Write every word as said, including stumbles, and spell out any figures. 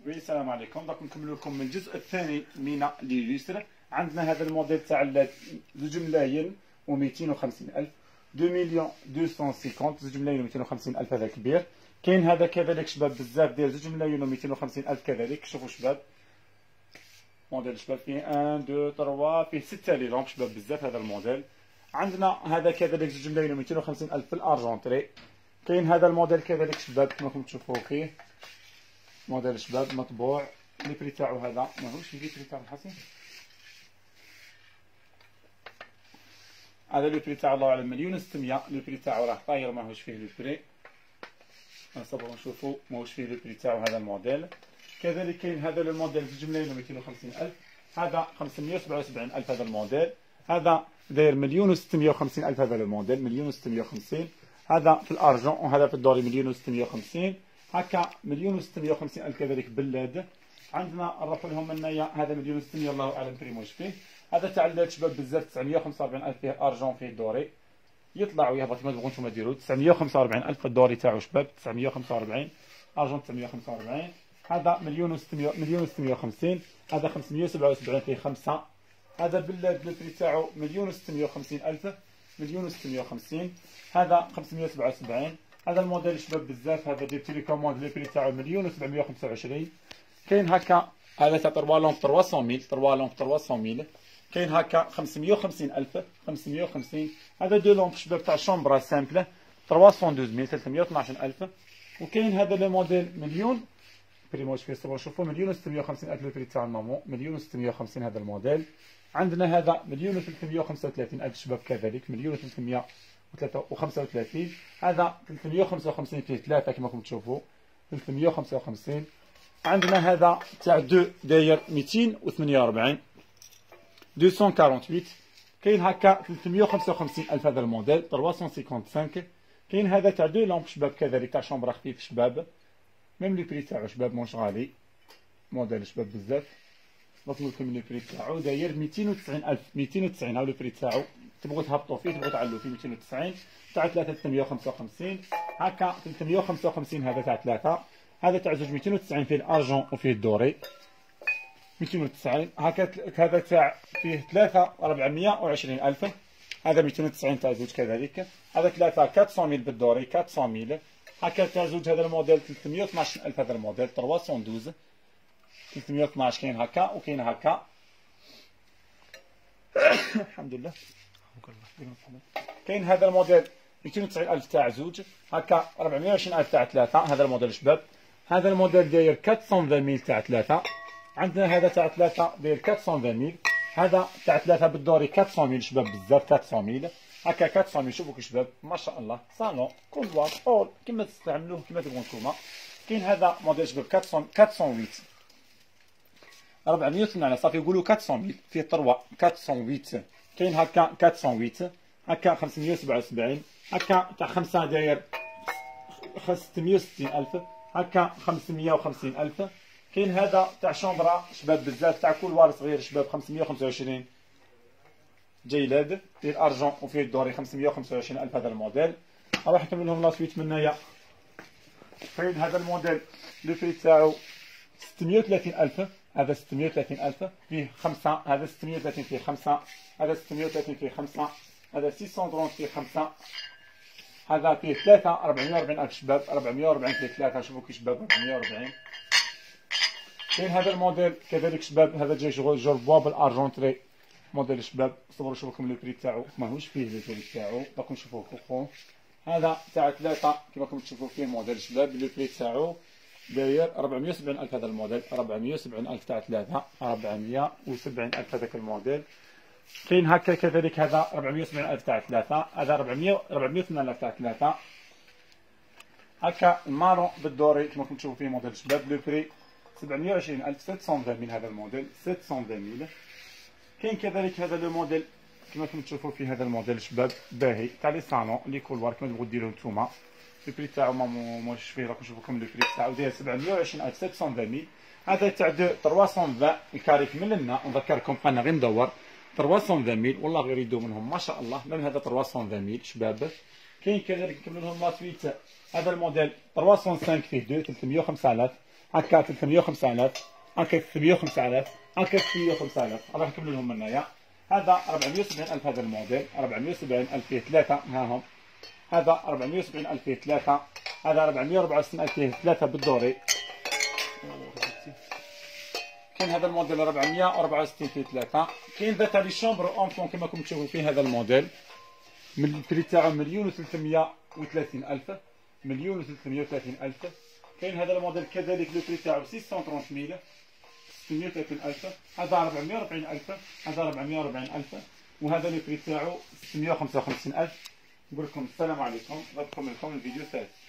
وي السلام عليكم. دونك نكملوا لكم من الجزء الثاني من لي ليستر. عندنا هذا الموديل تاع زوج ملايين و مئتين وخمسين ألف، اثنين مليون مئتين وخمسين، زوج ملايين و مئتين وخمسين ألف، هذا كبير. كاين هذا كذلك شباب بزاف ديال زوج ملايين و مئتين وخمسين ألف كذلك. شوفوا شباب موديل شباب فيه واحد اثنين ثلاثة، فيه ستة لي لونب شباب بزاف هذا الموديل. عندنا هذا كذلك زوج ملايين و مئتين وخمسين ألف في الارجنتري. كاين هذا الموديل كذلك شباب كما راكم تشوفوا فيه موديل شباب مطبوع. لي بري تاعو هذا ماهوش لي بري تاعو الحسين، هذا لي بري تاعو الله اعلم مليون و ستمية. لي بري تاعو راه طاير ماهوش فيه لي بري، نصبروا نشوفوا ماهوش فيه لي بري تاعو هذا الموديل. كذلك كاين هذا الموديل زوج ملايين و مئتين وخمسين ألف، هذا خمسمية وسبعة وسبعين ألف هذا الموديل. هذا داير مليون و ستمية وخمسين ألف هذا الموديل، مليون و ستمية وخمسين. هذا في الارجون وهذا في الدوري مليون و ستمية وخمسين. هكا مليون و ستمية وخمسين ألف كذلك بلاد. عندنا نروحوا لهم هنايا هذا مليون و ستمية الله اعلم بريموش فيه. هذا تاع اللاد شباب بزاف تسعمية وخمسة وأربعين ألف فيه ارجون فيه دوري، يطلع ويهبط كما تبغوا نتوما ديروا. تسعمية وخمسة وأربعين ألف الدوري تاعو شباب، تسعمية وخمسة وأربعين، ارجون تسعمية وخمسة وأربعين. هذا مليون و ستمية، مليون و ستمية وخمسين. هذا خمسمية وسبعة وسبعين فيه خمسة. هذا بلاد البري تاعو مليون و ستمية وخمسين ألف، مليون و ستمية وخمسين. هذا خمسمية وسبعة وسبعين. هذا الموديل شباب بزاف، هذا دير تيليكوموند لي بري تاعو مليون و سبعمية وخمسة وعشرين. كاين هكا هذا تاع تروا لونب ثلاثمية ميل، تروا لونب ثلاثمية ميل. كاين هكا خمسمية وخمسين ألف، خمسمية وخمسين. هذا دو لونب شباب تاع شومبرا سامبل ثلاثمية واثناش ميل، ثلاثمية واثناش ألف. وكاين هذا لو موديل مليون بريموش فيه صبروا شوفوا مليون و ستمية وخمسين ألف لي بري تاع المامو، مليون و ستمية وخمسين هذا الموديل. عندنا هذا مليون و ثلاثمية وخمسة وثلاثين ألف شباب كذلك، مليون و ثلاثمية وخمسة وثلاثين. هذا ثلاثمية وخمسة وخمسين فيه ثلاثة كما راكم تشوفوا، ثلاثمية وخمسة وخمسين. عندنا هذا تاع دو داير مئتين وثمانية وأربعين، مئتين وثمانية وأربعين. كاين هكا ثلاثمية وخمسة وخمسين ألف هذا الموديل، ثلاثمية وخمسة وخمسين. كاين هذا تاع دو لامب شباب كذلك تاع شومبرا خفيف شباب، ميم لي بري تاعو شباب موش غالي، موديل شباب بزاف. نطلب لكم لي بري تاعو داير مئتين وتسعين ألف، مئتين وتسعين هاو لي بري تاعو. تبغوا تهبطوا فيه تبغوا تعلوا فيه مئتين وتسعين. تاع ثلاثة ثلاثمية وخمسة وخمسين. هكا ثلاثمية وخمسة وخمسين هذا تاع ثلاثة. هذا تاع زوج مئتين وتسعين فيه الارجون وفيه الدوري، مئتين وتسعين. هكا هذا تاع فيه ثلاثة أربعمية وعشرين ألف، هذا مئتين وتسعين تاع زوج كذلك. هذا ثلاثة أربعمية ميل بالدوري، أربعمية ميل. هكا تاع زوج هذا الموديل ثلاثمية واثناش ألف هذا الموديل، ثلاثمية واثناش، ثلاثمية واثناش. كاين هكا وكاين هكا الحمد لله. كاين هذا الموديل مئتين وتسعين ألف تاع زوج، هكا أربعمية وعشرين ألف تاع ثلاثة. هذا الموديل شباب. هذا الموديل داير أربعمية ميل تاع ثلاثة. عندنا هذا تاع ثلاثة داير أربعمية ميل. هذا تاع ثلاثة بالدوري أربعمية ميل شباب بزاف، أربعمية ميل. هكا أربعمية ميل. شوفوا شباب ما شاء الله، صالون كولوار اول كيما تستعملوه كيما تبغوا نتوما. كاين هذا موديل شباب أربعمية، أربعمية وثمانية صافي يقولوا أربعمية ميل فيه تروا أربعمية. كاين هكا أربعمية، هكا خمسمية وسبعة وسبعين. هكا تاع خمسة داير ستمية وستين ألف، هكا خمسمية وخمسين ألف. كاين هذا تاع شومبرا شباب بزاف تاع كولوار صغير شباب، خمسمية وخمسة وعشرين جيلاد فيه الارجون وفيه الدوري، خمسمية وخمسة وعشرين ألف هذا الموديل. راح نكمل لهم لا سويت من هنايا. كاين هذا الموديل لو بري تاعو ستمية وثلاثين ألف، هذا ستمية وثلاثين ألف فيه خمسة. هذا ستمية وثلاثين فيه خمسة. هذا ستمية وثلاثين فيه خمسة. هذا ستمية وثلاثين فيه خمسة. هذا فيه ثلاثة أربعمية وأربعين ألف شباب، أربعمية وأربعين فيه ثلاثة. شوفوا كي شباب أربعمية وأربعين. كاين هذا الموديل كذلك شباب، هذا جاي جور بوا بالارجونتري موديل شباب. صبروا نشوفوا لكم لي بري تاعو ماهوش فيه لي بري تاعو، راكم تشوفوه فوق. هذا تاع ثلاثة كيما راكم تشوفوا فيه موديل شباب، لي بري تاعو داير أربعمية وسبعين ألف هذا الموديل، أربعمية وسبعين ألف تاع ثلاثة، أربعمية وسبعين ألف هذاك الموديل. كاين هكا كذلك هذا أربعمية وسبعين ألف تاع ثلاثة، هذا أربعمية أربعمية وثمانين ألف تاع ثلاثة. هكا المارون بالدوري كيما راكم تشوفوا فيه موديل شباب، لو بري سبعمية وعشرين ألف، سبعمية ميل هذا الموديل، سبعمية ميل. كاين كذلك هذا لو موديل كما راكم تشوفوا في هذا الموديل شباب باهي تاع لي صالون لي كولوار كما تبغوا ديروه نتوما. لو بري تاعو ماهوش فيه، راكم تشوفوا لكم لو بري تاعو داير سبعمية وعشرين ألف، سبعمية ميل. هذا تاع دو ثلاثمية وعشرين الكاري كمل لنا، نذكركم بقينا غير ندور ثلاثمية ميل والله غير يدو منهم ما شاء الله. من هذا ثلاثمية ميل شباب. كاين كذلك نكمل لهم لا سويت هذا الموديل ثلاثمية وخمسة فيه دو ثلاثمية وخمسة آلاف، هكا ثلاثمية وخمسة آلاف، هكا ثلاثمية وخمسة آلاف، هكا ثلاثمية وخمسة آلاف. راه نكمل لهم منايا. هذا أربعمية وسبعين ألف هذا الموديل، أربعمية وسبعين ألف فيه ثلاثة ها هم. هذا أربعمية وسبعين ألف فيه ثلاثة، هذا أربعمية وأربعة وستين ألف فيه ثلاثة بالدوري. كاين هذا الموديل أربعمية وأربعة وستين فيه ثلاثة. كاين ذات لي شومبر اونفون كما راكم تشوفوا فيه هذا الموديل، من البري تاعو مليون وثلاثمية وثلاثين ألف، مليون وثلاثمية وثلاثين ألف. كاين هذا الموديل كذلك لو بري تاعو ستمية وثلاثين ميل، ستمية وثلاثين ألف. هذا أربعمية وأربعين ألف، هذا أربعمية وأربعين ألف، وهذا لو بري تاعو ستمية وخمسة وخمسين ألف. نقول لكم السلام عليكم، نراكم لكم الفيديو الثالث.